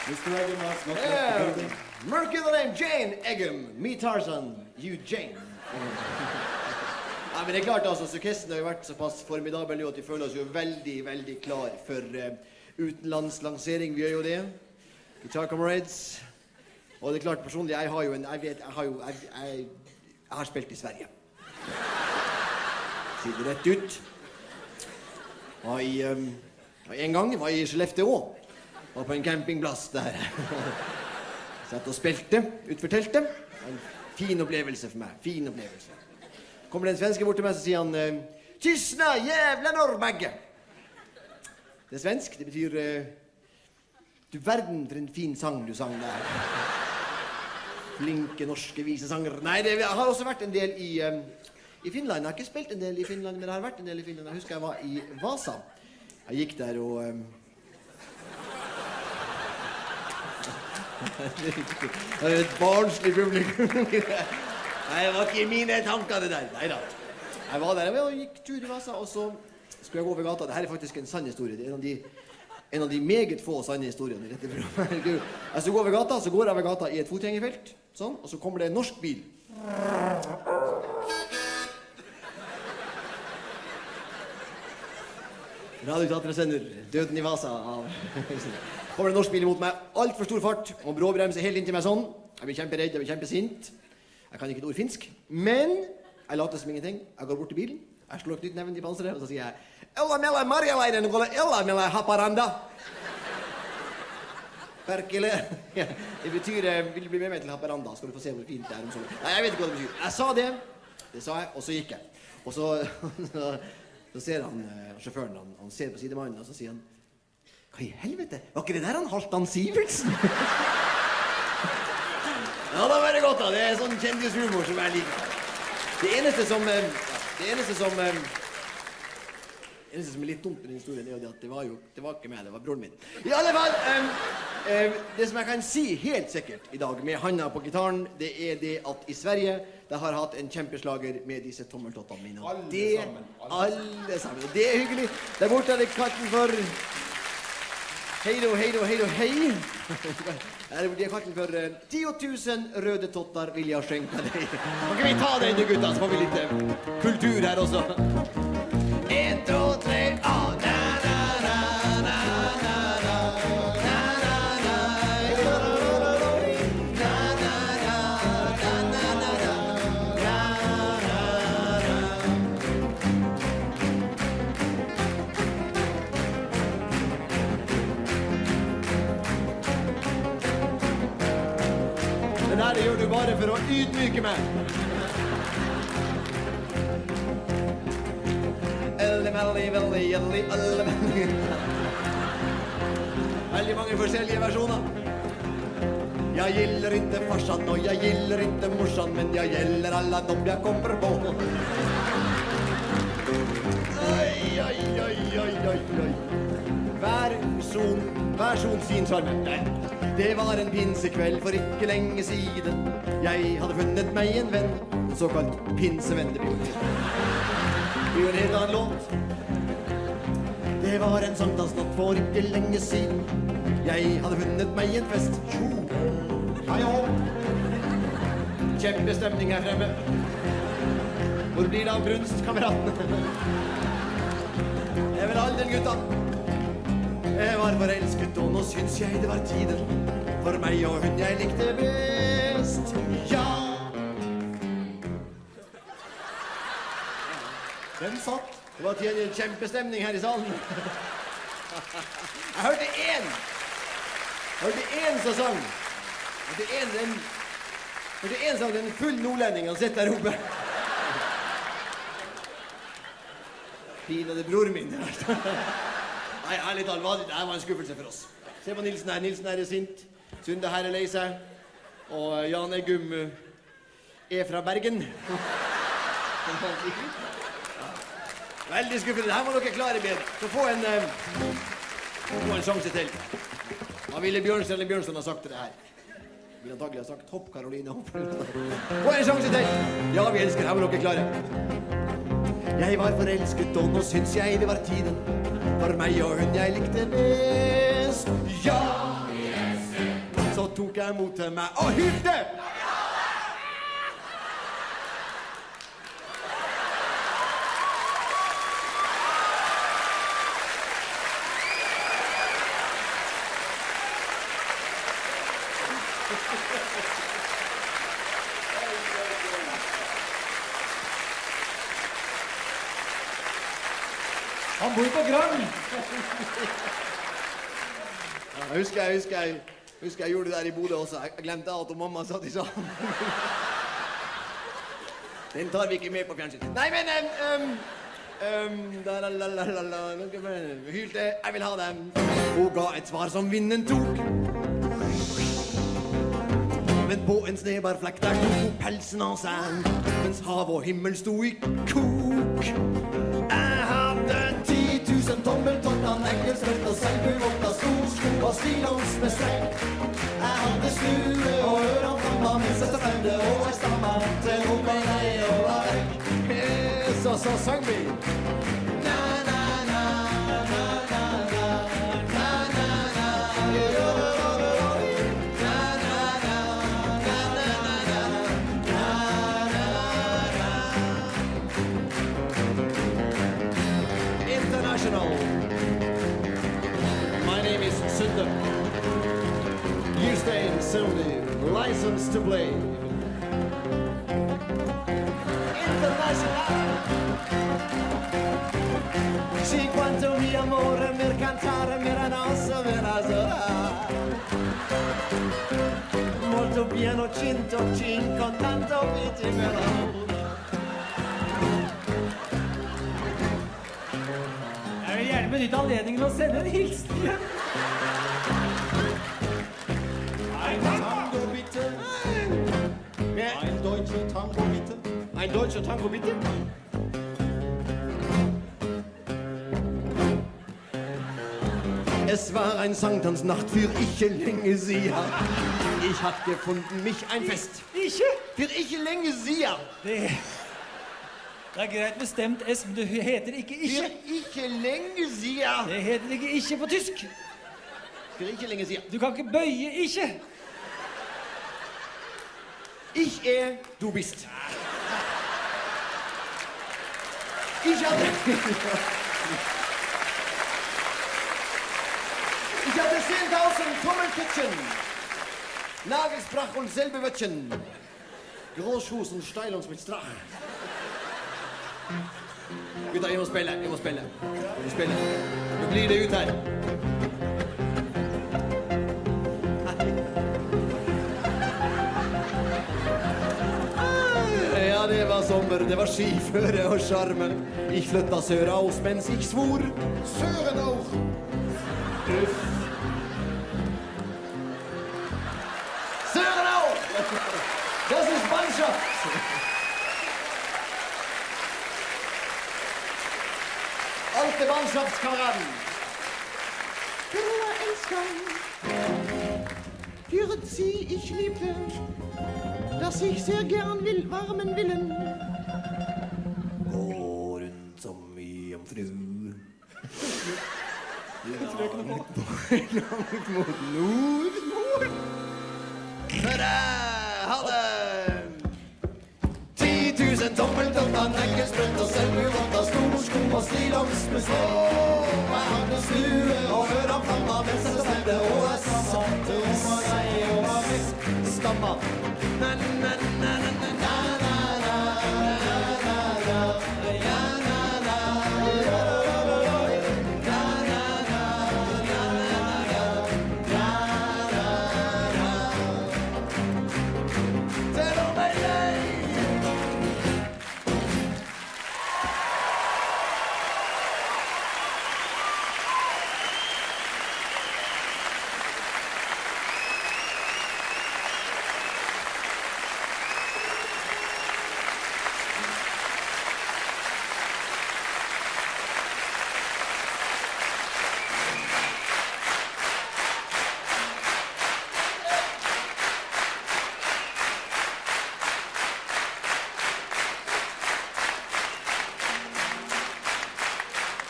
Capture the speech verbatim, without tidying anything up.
Mister Eggum has not Yeah. left the building. Murky the name, Jane Eggum. Me Tarzan, you Jane. Ja, men det er klart, altså, orkestren har jo vært såpass formidabel nå at vi føler oss jo veldig, veldig klar for uh, utenlandslansering. Vi gjør jo det. Guitar Comrades. Og det er klart, personlig, jeg har jo en, jeg vet, jeg har jo, jeg, jeg, jeg har spilt i Sverige. Sier det rett ut. Var i, um, en gang var jeg i Skellefteå. Var på en campingplass der. Satt og spilte, utfor teltet. En fin opplevelse for meg, fin opplevelse. Kommer det en svenske bort til meg, så sier han Tysna, jævla norrbagge. Det er svensk, det betyr uh, du verden for en fin sang du sang der. Flinke norske visesanger. Nei, det jeg har også vært en del i, um, i Finland. Jeg har ikke spilt en del i Finland, men jeg har vært en del i Finland. Jeg husker jeg var i Vasa. Jeg gikk der og... Um, det er et barnslig publikum. Nei, det var ikke mine tanker det der. Neida. Jeg var der og gikk tur i Vasa, og så skulle jeg gå over gata. Dette er faktisk en sann historie. Det er en av de, en av de meget få sanne historiene i dette programmet. Jeg skal gå over gata, så går jeg over gata i et fotgjengerfelt, sånn, og så kommer det en norsk bil. Radioteatret sender Døden i Vasa av... Kommer en norsk bil imot meg, alt for stor fart, og bråbremse helt inntil meg sånn. Jeg blir kjemperedd, jeg blir kjempesint. Jeg kan ikke et ord finsk, men jeg later som ingenting. Jeg går bort til bilen, jeg slår knytt neven i panseret, og så sier jeg Ella mella Marjalainen, ella mella Haparanda. Perkele. Ja, det betyr, vil du bli med meg til Haparanda, skal du få se hvor fint det er om solen. Nei, jeg vet ikke hva det betyr. Jeg sa det, det sa jeg, og så gikk jeg. Og så, så, så ser han, sjåføren, han, han ser på sidemannen, og så sier han hva i helvete? Var ikke det der han Halvdan Sivertsen? Ja, da var det godt da. Det er sånn kjendishumor som jeg liker. Det eneste som... Det eneste som... Det eneste som er litt dumt med den historien er jo det at det var jo... Det var ikke meg, det var broren min. I alle fall... Um, um, det som jeg kan si helt sikkert i dag med handa på gitaren, det er det at i Sverige, det har hatt en kjempeslager med disse tommeltottene mine. Alle det, sammen. Alle, alle sammen. Det er hyggelig. Der borte er det katten for... Hei då, hei då, hei då, hei. Her er katten for uh, ti tusen røde tottar vil jeg skjenke deg. Kan ikke vi ta det inn, gutta, så får vi litt uh, kultur her også. En, to, tre, ah, na, na, na, na, na, na, na, na, det der gjør du bare for å ydmyke meg. Elle, melli, velli, jelli, elle, melli. Veldig mange forskjellige versjoner. Jag gillar inte farsan och jag gillar inte morsan, men jag gillar alla de jag kommer på. Oj, oj, oj, oj, oj, oj. Hver son, hver son sin sarme. Det var en pinsekveld for ikke lenge siden. Jeg hadde funnet meg en venn, en såkalt pinsevenn. Det blir en helt annen låt. Det var en sankthansnatt for ikke lenge siden. Jeg hadde funnet meg en fest. Hei og kjempestemning her fremme. Hvor blir det av brunstkameratene? Jeg vil ha den gutta. Jeg var forelsket, og nå syns jeg det var tiden for meg og hun jeg likte best. Ja! Den satt. Det var til en kjempestemning her i salen. Jeg hørte en. Jeg hørte en som sang. Jeg hørte en, den, jeg hørte en sang, den full nordlending, han sitter der oppe. Pinade bror min. Nei, ærlig talt, det her var en skuffelse for oss. Se på Nilsen her, Nilsen her er sint. Sunde her er lei seg. Og Jan Eggum er fra Bergen. Veldig skuffelse, her må dere klare bedre. Så få en, få en sjanse til. Hva ville Bjørnstjerne eller Bjørnstjerne ha sagt til det her? Vil antagelig ha sagt hopp, Karoline, hopp. Få en sjanse til. Ja, vi elsker, her må dere klare. Jeg var forelsket, og nå syns jeg det var tiden for meg og hun jeg likte best. Ja! seg mot til meg og hylte. Han bor på Grønn. Jeg husker jeg, husker jeg, husker jeg gjorde det der i Bodø også. Jeg glemte at og mamma satt i salen. Den tar vi ikke med på fjernsyn. Nei, men... Um, um, da, la, la, la, la, la, hylte, jeg vil ha dem. Hun ga et svar som vinden tok. Men på en snebar flekk der tok hun pelsen av seg, mens hav og himmel sto i kok. Jeg hadde ti tusen tommeltott av neglestrøtt og selvbevått av storsko og stillongs med strekk. Jeg hadde stue og ørenfamma mens jeg støvde og jeg stamma til hun ble nei og var vekk. Så, så sang vi. Na, na, na, na, na, na, na, na, na, jo, jo, jo, jo, jo. Na, na, na, na, na, na, na, na, na. International. My name is Sunde. You stay in Sunde. License to play. International. Sì, quanto mio amore per cantare mera nostra vera sola. Molto piano centocinque con tanto viti però. Jeg vil gjerne benytte anledningen å sende en hilsen hjem. Ein Tango bitte. Ein deutscher Tango bitte. Ein deutscher Tango bitte. Es war ein Sankthansnacht für ikke lenge siden. Ich hab gefunden mich ein Fest. Ikke? For ikke lenge siden. Det, det er greit bestemt, S, men du heter ikke ikke. For ikke lenge siden. Det heter ikke ikke på tysk. For ikke lenge siden. Du kan ikke bøye ikke. Ich er, du bist. Ich hatte... Ich hatte zehntausend Trommelkittchen, Nagelsbrach und Selbewöttchen, Großschuss und Steilungs mit Strach. Gutta, jeg må spille, jeg må spille. Jeg må spille. Nå blir det ut her. Ja, det var sommer, det var skiføre og charme. Ich flytta søraus mens ich svor. Søren auch! Uff. Søren auch! Das ist Mannschaft! Alte Mannschaftskameraden! Für Elskern, für sie ich liebte, dass ich sehr gern will, warmen Willen. Gå rundt som i en fru. Langt mot nord, nord. For jeg hadde ti tusen tommeltott av neggesprøtt og selvbevått av storsko og stillongs med små. Jeg hadde stue og høra